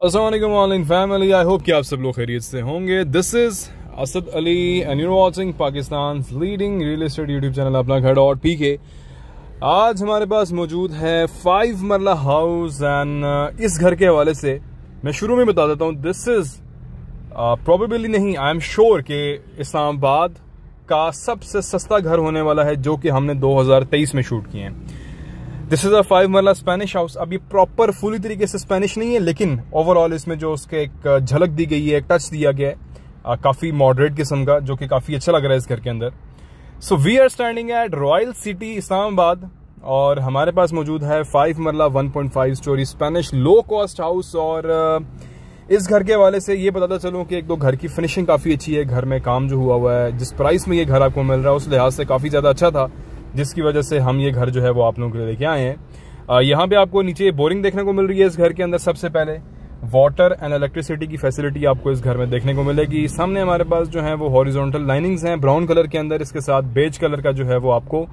अस्सलामुअलैकुम family, I hope कि आप सब लोग खैरियत से होंगे। This is Asad Ali and you watching Pakistan leading real estate YouTube channel अपना घर और पीके। आज हमारे पास मौजूद है 5 मरला हाउस एंड इस घर के हवाले से मैं शुरू में बता देता हूँ, दिस इज प्रोबेबली नहीं, आई एम श्योर कि इस्लामाबाद का सबसे सस्ता घर होने वाला है जो कि हमने 2023 में शूट किए हैं। दिस इज अ 5 मरला स्पेनिश हाउस। अब ये प्रॉपर फुली तरीके से स्पेनिश नहीं है, लेकिन ओवरऑल इसमें जो उसके एक झलक दी गई है, एक टच दिया गया है काफी मॉडरेट किस्म का, जो कि काफी अच्छा लग रहा है इस घर के अंदर। So we are standing at Royal City Islamabad और हमारे पास मौजूद है 5 marla 1.5 story Spanish low cost house. और इस घर के हवाले से ये बताता चलूं कि एक दो घर की फिनिशिंग काफी अच्छी है, घर में काम जो हुआ है, जिस प्राइस में ये घर आपको मिल रहा है उस लिहाज से काफी ज्यादा अच्छा था, जिसकी वजह से हम ये घर जो है वो आप लोगों के लिए लेके आए हैं। यहाँ पे आपको नीचे बोरिंग देखने को मिल रही है इस घर के अंदर। सबसे पहले वाटर एंड इलेक्ट्रिसिटी की फैसिलिटी आपको इस घर में देखने को मिलेगी। सामने हमारे पास जो है वो हॉरिजॉन्टल लाइनिंग्स हैं ब्राउन कलर के अंदर, इसके साथ बेज कलर का जो है वो आपको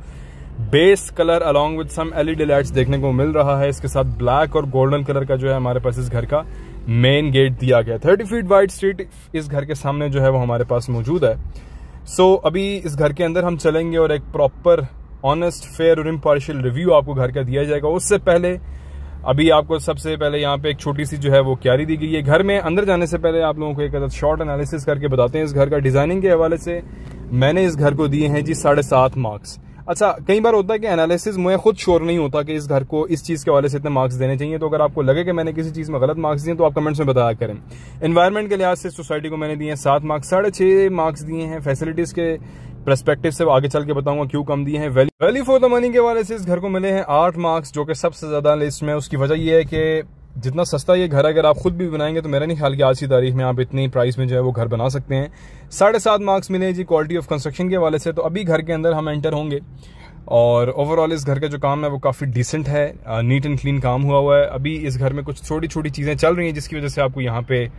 base colour along with some LED lights देखने को मिल रहा है। इसके साथ ब्लैक और गोल्डन कलर का जो है हमारे पास इस घर का मेन गेट दिया गया। 30 फीट वाइड स्ट्रीट इस घर के सामने जो है वो हमारे पास मौजूद है। सो अभी इस घर के अंदर हम चलेंगे और एक प्रॉपर ऑनेस्ट फेयर और इम्पार्शियल रिव्यू आपको घर का दिया जाएगा। उससे पहले अभी आपको सबसे पहले यहाँ पे एक छोटी सी जो है वो क्यारी दी गई है। घर में अंदर जाने से पहले आप लोगों को एक शॉर्ट एनालिसिस करके बताते हैं इस घर का। डिजाइनिंग के हवाले से मैंने इस घर को दिए हैं जी 7.5 मार्क्स। अच्छा, कई बार होता है कि एनालिसिस मुझे खुद श्योर नहीं होता कि इस घर को इस चीज के हवाले से इतने मार्क्स देने चाहिए, तो अगर आपको लगे कि मैंने किसी चीज में गलत मार्क्स दिए तो आप कमेंट्स में बताया करें। एनवायरमेंट के लिहाज से सोसाइटी को मैंने दिए हैं 7 मार्क्स, 6.5 मार्क्स दिए हैं। फैसिलिटीज के पर्सपेक्टिव से आगे चल के बताऊंगा क्यों कम दिए हैं। वैल्यू फॉर द मनी के हवाले से इस घर को मिले हैं 8 मार्क्स, जो कि सबसे ज्यादा लिस्ट में। उसकी वजह यह है कि जितना सस्ता ये घर अगर आप खुद भी बनाएंगे तो मेरा नहीं ख्याल कि आज की तारीख में आप इतनी प्राइस में जो है वो घर बना सकते हैं। 7.5 मार्क्स मिले जी क्वालिटी ऑफ कंस्ट्रक्शन के हवाले से। तो अभी घर के अंदर हम एंटर होंगे और ओवरऑल इस घर का जो काम है वो काफी डिसेंट है, नीट एंड क्लीन काम हुआ है। अभी इस घर में कुछ छोटी छोटी चीजें चल रही हैं जिसकी वजह से आपको यहाँ पे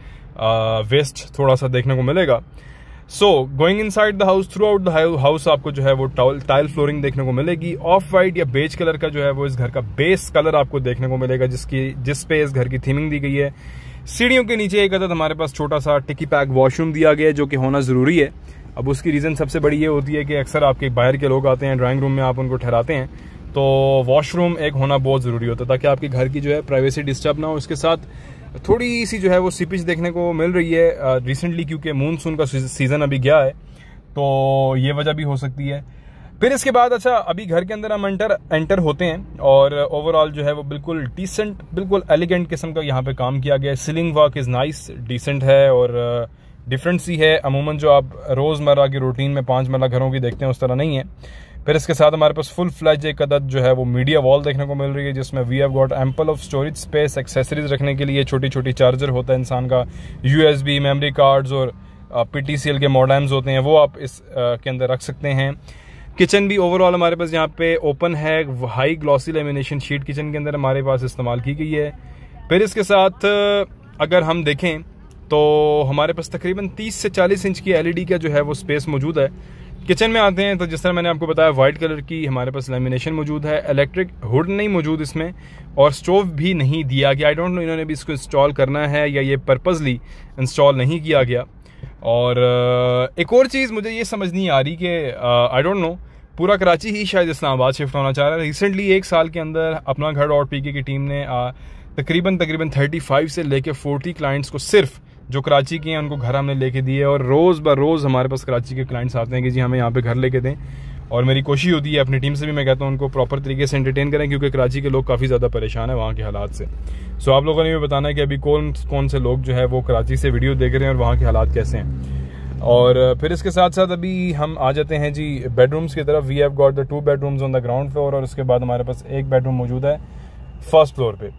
वेस्ट थोड़ा सा देखने को मिलेगा। So going inside the house, throughout the house आपको जो है वो टाइल फ्लोरिंग देखने को मिलेगी। ऑफ वाइट या बेज कलर का जो है वो इस घर का बेस कलर आपको देखने को मिलेगा, जिस पे इस घर की थीमिंग दी गई है। सीढ़ियों के नीचे एक अदद हमारे पास छोटा सा टिकी पैक वॉशरूम दिया गया है, जो कि होना जरूरी है। अब उसकी रीजन सबसे बड़ी ये होती है कि अक्सर आपके बाहर के लोग आते हैं, ड्राइंग रूम में आप उनको ठहराते हैं, तो वॉशरूम एक होना बहुत जरूरी होता है ताकि आपके घर की जो है प्राइवेसी डिस्टर्ब ना हो। इसके साथ थोड़ी सी जो है वो सीपेज देखने को मिल रही है रिसेंटली, क्योंकि मानसून का सीजन अभी गया है, तो ये वजह भी हो सकती है। फिर इसके बाद अच्छा, अभी घर के अंदर हम एंटर होते हैं और ओवरऑल जो है वो बिल्कुल डिसेंट, बिल्कुल एलिगेंट किस्म का यहाँ पे काम किया गया है। Ceiling work is nice, decent है और डिफरेंट सी है। अमूमन जो आप रोजमर्रा की रूटीन में 5 मरला घरों की देखते हैं उस तरह नहीं है। फिर इसके साथ हमारे पास फुल फ्लैज एक अदद जो है वो मीडिया वॉल देखने को मिल रही है, जिसमें we have got ample of storage space, accessories रखने के लिए छोटी छोटी चार्जर होता है इंसान का, USB मेमोरी कार्ड्स और PTCL के मॉडेम्स होते हैं, वो आप इस के अंदर रख सकते हैं। किचन भी ओवरऑल हमारे पास यहाँ पे ओपन है, high glossy lamination sheet kitchen के अंदर हमारे पास इस्तेमाल की गई है। फिर इसके साथ अगर हम देखें तो हमारे पास तकरीबन 30 से 40 इंच की LED का जो है वो स्पेस मौजूद है। किचन में आते हैं तो जिस तरह मैंने आपको बताया वाइट कलर की हमारे पास लेमिनेशन मौजूद है, इलेक्ट्रिक हुड नहीं मौजूद इसमें और स्टोव भी नहीं दिया गया। आई डोंट नो इन्होंने भी इसको इंस्टॉल करना है या ये पर्पजली इंस्टॉल नहीं किया गया। और एक और चीज़ मुझे ये समझ नहीं आ रही कि आई डोंट नो, पूरा कराची ही शायद इस्लामाबाद शिफ्ट होना चाह रहा है। रिसेंटली 1 साल के अंदर अपना घर और पीके की टीम ने तकरीबन 35 से लेके 40 क्लाइंट्स को सिर्फ जो कराची के हैं उनको घर हमने लेके दिए, और रोज ब रोज हमारे पास कराची के क्लाइंट्स आते हैं कि जी हमें यहाँ पे घर लेके दें। और मेरी कोशिश होती है अपनी टीम से भी, मैं कहता हूँ उनको प्रॉपर तरीके से एंटरटेन करें, क्योंकि कराची के लोग काफ़ी ज़्यादा परेशान है वहाँ के हालात से। सो आप लोगों ने भी बताना है कि अभी कौन कौन से लोग जो है वो कराची से वीडियो देख रहे हैं और वहाँ के हालात कैसे हैं। और फिर इसके साथ साथ अभी हम आ जाते हैं जी बेडरूम्स की तरफ। We have got the 2 bedrooms on the ground floor और उसके बाद हमारे पास एक बेडरूम मौजूद है फर्स्ट फ्लोर पे।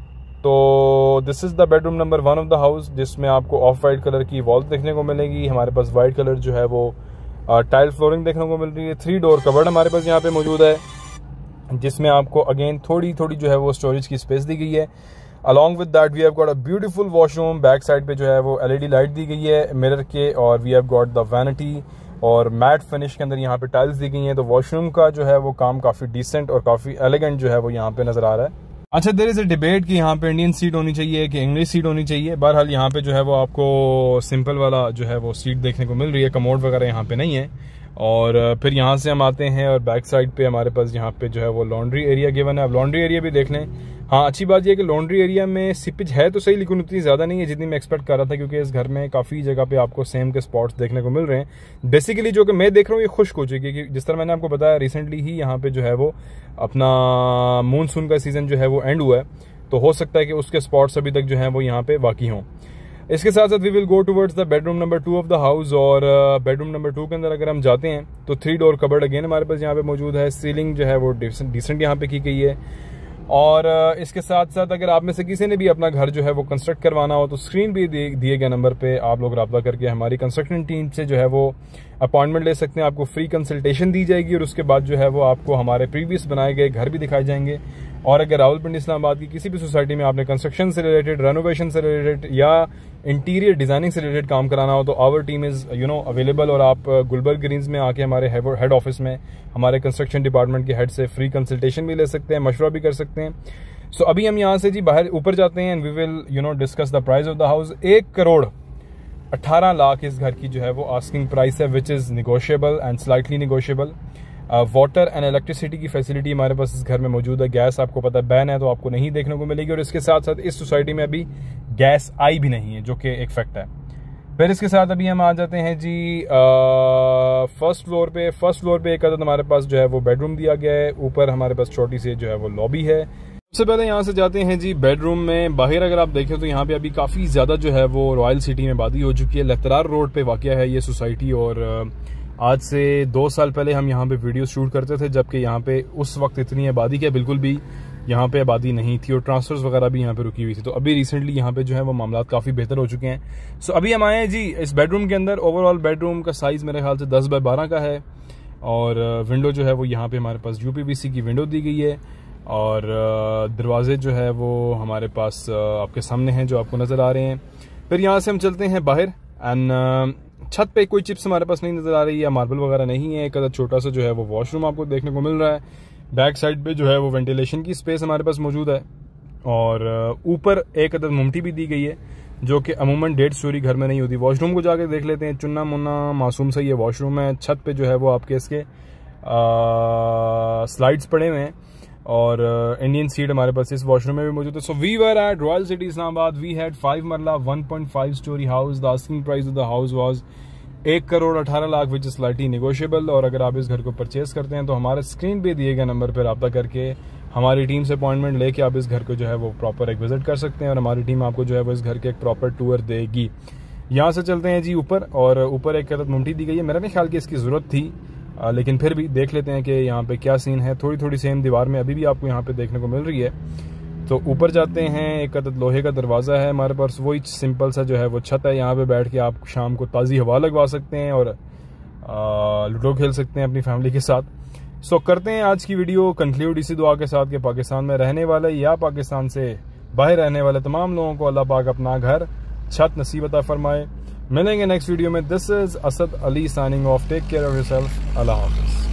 तो this is the bedroom number 1 of the house, जिसमें आपको ऑफ वाइट कलर की वॉल देखने को मिलेगी। हमारे पास वाइट कलर जो है वो टाइल फ्लोरिंग देखने को मिल रही है। 3 डोर कबर्ड हमारे पास यहाँ पे मौजूद है, जिसमें आपको अगेन थोड़ी थोड़ी जो है वो स्टोरेज की स्पेस दी गई है। Along with that we have got a beautiful washroom. Back side पे जो है वो LED लाइट दी गई है मिरर के, और we have got the vanity और मैट फिनिश के अंदर यहाँ पे टाइल्स दी गई हैं। तो वॉशरूम का जो है वो काम काफ़ी डिसेंट और काफ़ी एलिगेंट जो है वो यहाँ पे नज़र आ रहा है। अच्छा, देयर इज अ डिबेट कि यहाँ पे इंडियन सीट होनी चाहिए कि इंग्लिश सीट होनी चाहिए। बहरहाल यहाँ पे जो है वो आपको सिंपल वाला जो है वो सीट देखने को मिल रही है, कमोड वगैरह यहाँ पे नहीं है। और फिर यहाँ से हम आते हैं और बैक साइड पे हमारे पास यहाँ पे जो है वो लॉन्ड्री एरिया गिवन है। अब लॉन्ड्री एरिया भी देख लें। हाँ, अच्छी बात यह है कि लॉन्ड्री एरिया में सिपेज है तो सही, लेकिन उतनी ज़्यादा नहीं है जितनी मैं एक्सपेक्ट कर रहा था, क्योंकि इस घर में काफ़ी जगह पे आपको सेम के स्पॉट्स देखने को मिल रहे हैं। बेसिकली जो कि मैं देख रहा हूँ ये खुश्क हो चुकी है, कि जिस तरह मैंने आपको बताया रिसेंटली ही यहाँ पे जो है वो अपना मानसून का सीज़न जो है वो एंड हुआ है, तो हो सकता है कि उसके स्पॉट्स अभी तक जो है वो यहाँ पे बाकी हों। इसके साथ साथ we will go towards the bedroom number 2 of the house. और बेडरूम नंबर 2 के अंदर अगर हम जाते हैं तो 3 डोर कबर्ड अगेन हमारे पास यहाँ पे मौजूद है। सीलिंग जो है वो डिसेंट यहाँ पे की गई है। और इसके साथ साथ अगर आप में से किसी ने भी अपना घर जो है वो कंस्ट्रक्ट करवाना हो तो स्क्रीन पे दिए गए नंबर पे आप लोग रब्ता करके हमारी कंस्ट्रक्शन टीम से जो है वो अपॉइंटमेंट ले सकते हैं। आपको फ्री कंसल्टेशन दी जाएगी और उसके बाद जो है वो आपको हमारे प्रीवियस बनाए गए घर भी दिखाए जाएंगे। और अगर रावलपिंडी इस्लामाबाद की किसी भी सोसाइटी में आपने कंस्ट्रक्शन से रिलेटेड, रेनोवेशन से रिलेटेड या इंटीरियर डिजाइनिंग से रिलेटेड काम कराना हो तो आवर टीम इज अवेलेबल। और आप गुलबर्ग ग्रीन्स में आके हमारे हेड ऑफिस में हमारे कंस्ट्रक्शन डिपार्टमेंट के हेड से फ्री कंसल्टेशन भी ले सकते हैं, मशवरा भी कर सकते हैं। सो अभी हम यहाँ से जी बाहर ऊपर जाते हैं and we will discuss the price of the house. 1,18,00,000 इस घर की जो है वो आस्किंग प्राइस है, which is negotiable and slightly negotiable. Water and electricity की फैसिलिटी हमारे पास इस घर में मौजूद है। गैस आपको पता है बैन है, तो आपको नहीं देखने को मिलेगी। और इसके साथ साथ इस सोसाइटी में अभी गैस आई भी नहीं है, जो कि एक फैक्ट है। फिर इसके साथ अभी हम आ जाते हैं जी फर्स्ट फ्लोर पे एक अदद हमारे पास जो है वो बेडरूम दिया गया है। ऊपर हमारे पास छोटी सी जो है वो लॉबी है। सबसे पहले यहाँ से जाते हैं जी बेडरूम में। बाहर अगर आप देखें तो यहाँ पे अभी काफ़ी ज़्यादा जो है वो रॉयल सिटी में आबादी हो चुकी है। लतरार रोड पे वाक़या है ये सोसाइटी। और आज से 2 साल पहले हम यहाँ पे वीडियो शूट करते थे, जबकि यहाँ पे उस वक्त इतनी आबादी क्या बिल्कुल भी यहाँ पे आबादी नहीं थी और ट्रांसफर्स वगैरह भी यहाँ पे रुकी हुई थी। तो अभी रिसेंटली यहाँ पे जो है वो मामला काफ़ी बेहतर हो चुके हैं। सो अभी हम आए हैं जी इस बेडरूम के अंदर। ओवरऑल बेडरूम का साइज़ मेरे ख्याल से 10 बाय 12 का है। और विंडो जो है वो यहाँ पे हमारे पास UPVC की विंडो दी गई है। और दरवाजे जो है वो हमारे पास आपके सामने हैं जो आपको नज़र आ रहे हैं। फिर यहाँ से हम चलते हैं बाहर एंड छत पे कोई चिप्स हमारे पास नहीं नज़र आ रही है, मार्बल वगैरह नहीं है। एक अदर छोटा सा जो है वो वॉशरूम आपको देखने को मिल रहा है। बैक साइड पे जो है वो वेंटिलेशन की स्पेस हमारे पास मौजूद है। और ऊपर एक अदर मुमटी भी दी गई है, जो कि अमूमन 1.5 स्टोरी घर में नहीं होती। वॉशरूम को जाके देख लेते हैं। चुन्ना मुन्ना मासूम सा ये वॉशरूम है। छत पे जो है वो आपके इसके स्लाइड्स पड़े हुए हैं। और इंडियन सीट हमारे पास इस वॉशरूम में भी मौजूद है। So we were at Royal City Islamabad. We had 5 marla 1.5 story house. The asking price of the house was 1,18,00,000 which is slightly negotiable. और अगर आप इस घर को परचेज करते हैं तो हमारे स्क्रीन पे दिए गए नंबर पर रब्ता करके हमारी टीम से अपॉइंटमेंट लेके आप इस घर को जो है वो प्रॉपर एक विजिट कर सकते हैं। और हमारी टीम आपको जो है वो इस घर के एक प्रॉपर टूर देगी। यहाँ से चलते हैं जी ऊपर। और ऊपर एक अदद मुमटी दी गई है। मेरा नहीं ख्याल कि इसकी ज़रूरत थी, लेकिन फिर भी देख लेते हैं कि यहाँ पे क्या सीन है। थोड़ी सेम दीवार में अभी भी आपको यहाँ पे देखने को मिल रही है। तो ऊपर जाते हैं। एक अदद लोहे का दरवाज़ा है हमारे पास। वही सिंपल सा जो है वो छत है। यहाँ पे बैठ के आप शाम को ताज़ी हवा लगवा सकते हैं और लूडो खेल सकते हैं अपनी फैमिली के साथ। सो करते हैं आज की वीडियो कंक्लूड इसी दुआ के साथ कि पाकिस्तान में रहने वाले या पाकिस्तान से बाहर रहने वाले तमाम लोगों को अल्लाह पाक अपना घर छत नसीब अता फरमाए। मिलेंगे नेक्स्ट वीडियो में। This is Asad Ali signing off. Take care of yourself. Allah हाफिज़।